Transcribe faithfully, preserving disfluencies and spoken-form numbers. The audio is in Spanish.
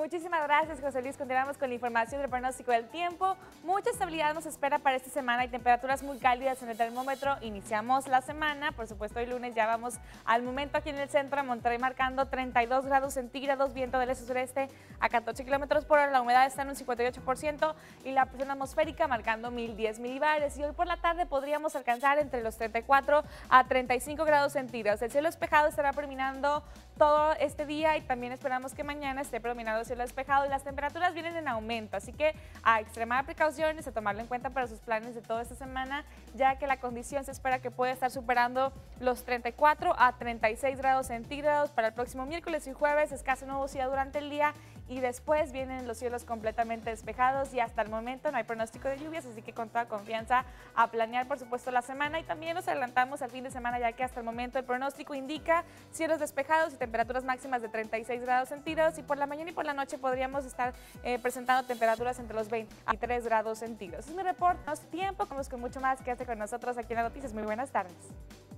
Muchísimas gracias, José Luis. Continuamos con la información del pronóstico del tiempo. Mucha estabilidad nos espera para esta semana y temperaturas muy cálidas en el termómetro. Iniciamos la semana, por supuesto hoy lunes ya vamos al momento aquí en el centro de Monterrey marcando treinta y dos grados centígrados, viento del este-sureste a catorce kilómetros por hora, la humedad está en un cincuenta y ocho por ciento y la presión atmosférica marcando mil diez milibares. Y hoy por la tarde podríamos alcanzar entre los treinta y cuatro a treinta y cinco grados centígrados. El cielo despejado estará predominando todo este día y también esperamos que mañana esté predominando el cielo despejado y las temperaturas vienen en aumento, así que a extremar precauciones, a tomarlo en cuenta para sus planes de toda esta semana, ya que la condición se espera que pueda estar superando los treinta y cuatro a treinta y seis grados centígrados para el próximo miércoles y jueves, escasa nubosidad durante el día y después vienen los cielos completamente despejados y hasta el momento no hay pronóstico de lluvias, así que con toda confianza a planear por supuesto la semana y también nos adelantamos al fin de semana ya que hasta el momento el pronóstico indica cielos despejados y temperaturas máximas de treinta y seis grados centígrados y por la mañana y por la noche podríamos estar eh, presentando temperaturas entre los veintitrés grados centígrados. Es mi reporte, tiempo, vamos con mucho más, quédate con nosotros aquí en las noticias, muy buenas tardes.